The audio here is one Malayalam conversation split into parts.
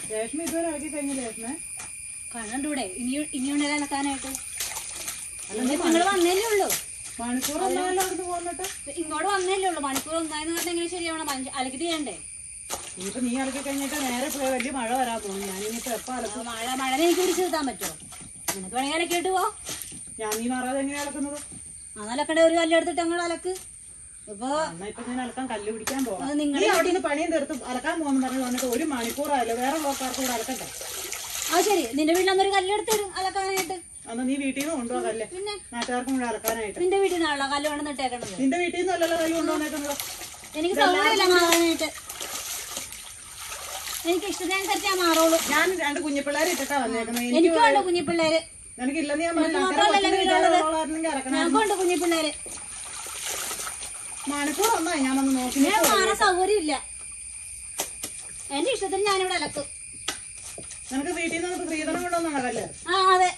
രേഷ്മ ഇതുവരെ ഇറക്കി കഴിഞ്ഞു. രേഷ്മ കണ്ടൂടെ ഇനിയുണ്ടല്ലോ അലക്കാനായിട്ട്. നിങ്ങൾ വന്നല്ലേ ഉള്ളൂ. മണിക്കൂർ ഒന്നാമല്ലോ അവിടുന്ന് പോന്നിട്ട് ഇങ്ങോട്ട് വന്നല്ലേ ഉള്ളൂ. മണിക്കൂർ ഒന്നായെന്ന് പറഞ്ഞാൽ എങ്ങനെ ശരിയാവണം? അലക്കിട്ട് ചെയ്യണ്ടേ? ഇനിയിപ്പോ നീ അലക്കി കഴിഞ്ഞിട്ട് നേരെ പോയി വലിയ മഴ വരാൻ പോകും. ഞാനിനിയിപ്പോ എപ്പോ അലക്കും? മഴ എനിക്ക് പിടിച്ചു നിർത്താൻ പറ്റുമോ? നിനക്ക് വേണമെങ്കിൽ അലക്കിട്ട് പോ. ഞാൻ നീ മാറാതെ എങ്ങനെയാ അലക്കുന്നത്? അലക്കണ്ടേ ഒരു കല്ലെടുത്തിട്ട് അങ്ങോട്ട് അലക്ക്. ഇപ്പൊ ഞാൻ അലക്കാൻ കല്ല് പിടിക്കാൻ പോകാം. നീ അവിടെ നിന്ന് പണിയും തീർത്ത് അലക്കാൻ പോകുന്നു പറഞ്ഞു വന്നിട്ട് 1 മണിക്കൂറായല്ലോ. വേറെ ലോക്കാർക്ക് കൂടെ അലക്കട്ടെ. ആ ശരി, നിന്റെ വീട്ടിലൊന്നൊരു കല്ലെടുത്തിരും അലക്കാനായിട്ട്. അന്ന് നീ വീട്ടിൽ നിന്ന് കൊണ്ടുപോകാ കല്ല്. പിന്നെ നാട്ടുകാർക്കും കൂടെ അലക്കാനായിട്ട്. നിന്റെ വീട്ടിൽ നിന്നാണല്ലോ കല്ല് വേണം ഇട്ടേക്കണത്. നിന്റെ വീട്ടിൽ നിന്നല്ലല്ലോ കല്ല് കൊണ്ടുവന്നേക്കുന്നത്. എനിക്ക് സൗകര്യമില്ല മാറാനായിട്ട്. എനിക്ക് ഇഷ്ടത്തിനനുസരിച്ച് ഞാൻ മാറുള്ളൂ. ഞാൻ 2 കുഞ്ഞിപ്പിള്ളേരെ ഇട്ടിട്ടാ വന്നേക്കുന്നത്. എനിക്ക് വേണ്ട കുഞ്ഞിപ്പിള്ളേര്. എനിക്കില്ലെന്ന് ഞാൻ ഞങ്ങൾക്കുണ്ട് കുഞ്ഞിപ്പിള്ളേര്. മണിക്കൂർ ഒന്നായി ഞാൻ വന്ന് നോക്കി. ഞാൻ മാറാൻ സൗകര്യമില്ല. എന്റെ ഇഷ്ടത്തിന് ഞാനിവിടെ അലക്കും. നിനക്ക് വീട്ടിൽ നിന്ന് സ്ത്രീധനം കൊണ്ടുവന്നാണോ കല്ല്? ആ അതെ.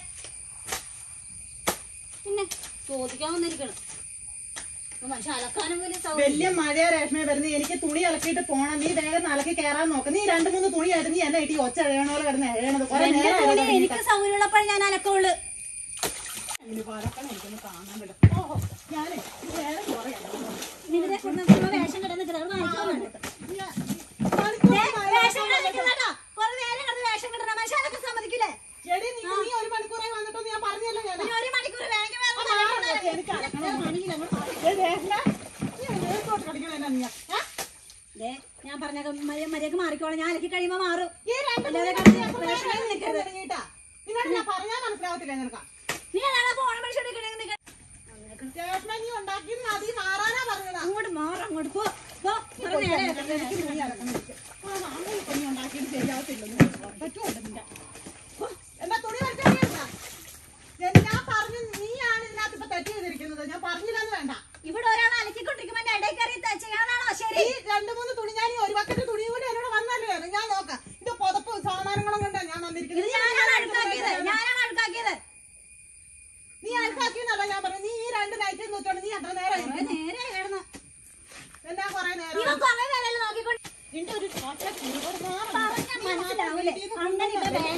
പിന്നെ ചോദിക്കാൻ വന്നിരിക്കണം. പക്ഷെ അലക്കാനും വലിയ മഴയാ രേഷ്മയെ വരുന്നത്. എനിക്ക് തുണി അലക്കിയിട്ട് പോണം. നീ വേഗം അലക്കി കയറാൻ നോക്ക്. നീ 2-3 തുണിയായിട്ട് നീ എന്നെ ഇട്ടി ഒച്ച എഴയണ പോലെ കിടന്ന് എഴയണത്. എനിക്ക് സൗകര്യമുള്ളപ്പോഴേ ഞാൻ അലക്കുള്ളൂ. കാണാൻ പറ്റും. ഓഹോ ഞാനേ വേറെ വേഷം കിടന്ന് വേഷം കിടന്ന മനുഷ്യനൊക്കെ സമ്മതിക്കില്ലേ? നീ 1 മണിക്കൂറായി വന്നിട്ടോ? ഞാൻ പറഞ്ഞല്ലോ. ഞാൻ 1 മണിക്കൂർ ഞാൻ പറഞ്ഞ മര്യാദക്ക് മാറിക്കോളാം. ഞാൻ അലക്കി കഴിയുമ്പോ മാറും. പറഞ്ഞാൽ മനസ്സിലാവത്തില്ല നിനക്ക്. നീ അതാണ് പോണ മനുഷ്യ അങ്ങോട്ട് മാറും. അങ്ങോട്ട് പോ. എന്താ തുണി ഞാൻ പറഞ്ഞു നീയാണ് ഇതിനകത്ത് ഇപ്പൊ തെറ്റ് ചെയ്തിരിക്കുന്നത്. ഞാൻ പറഞ്ഞില്ലെന്ന് വേണ്ട. ഇവിടെ ഒരാൾ അലക്കിക്കൊണ്ടിരിക്കുമ്പോ ഇടയിൽ കയറി ചെയ്യാനാണോ ശരി? 2-3 തുണി ഞാൻ 1 ബക്കറ്റ് തുണിയും കൂടി എന്നോട് വന്നല്ലോ. ഞാൻ നോക്കാം. ഇത് പുതപ്പ് സാമാനങ്ങളും കൊണ്ടാ ഞാൻ വന്നിരിക്കുന്നത്. ഞാനാണ് അഴുക്കാക്കിയത്. നീ അഴുക്കാക്കിയെന്നല്ല ഞാൻ പറഞ്ഞു. നീ ഈ 2 നൈറ്റ് നോക്കിയോണ്ട് നീ എത്ര നേരം നേരെ എന്നാ കൊറേ നേരം നോക്കിക്കൊണ്ട് മനസ്സിലാവൂലേ? അങ്ങനെ